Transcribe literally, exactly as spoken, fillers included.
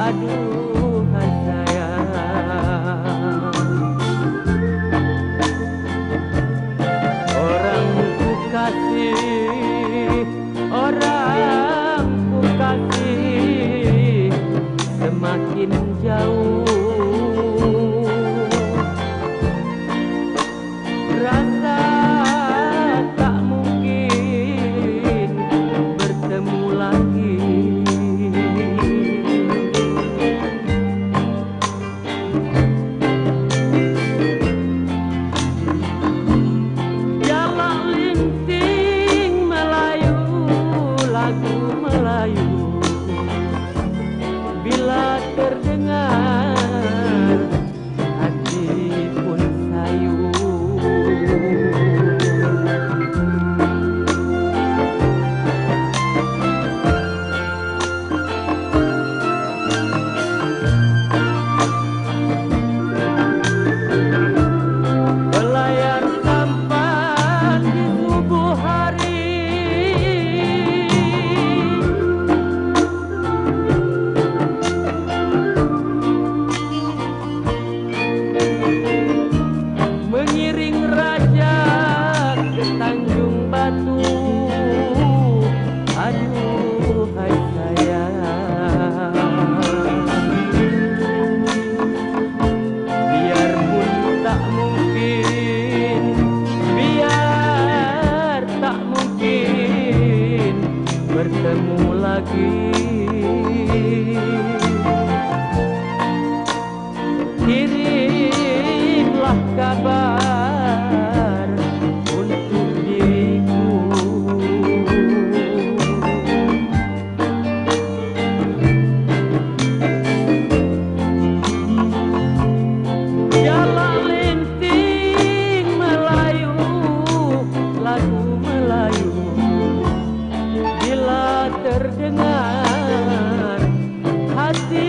aduhai sayang. Orang ku kasih, orang ku kasih semakin jauh. Rasa tak mungkin bertemu lagi. Jalak linting Melayu, lagu Melayu, bila terdengar hati pun sayu. Belayar sampan di subuh hari, mengiring raja ke Tanjung Batu. Aduhai sayang, biarpun tak mungkin, biar tak mungkin bertemu lagi. Kirimlah kabar untuk diriku. Jalak linting Melayu, lagu Melayu, bila terdengar hati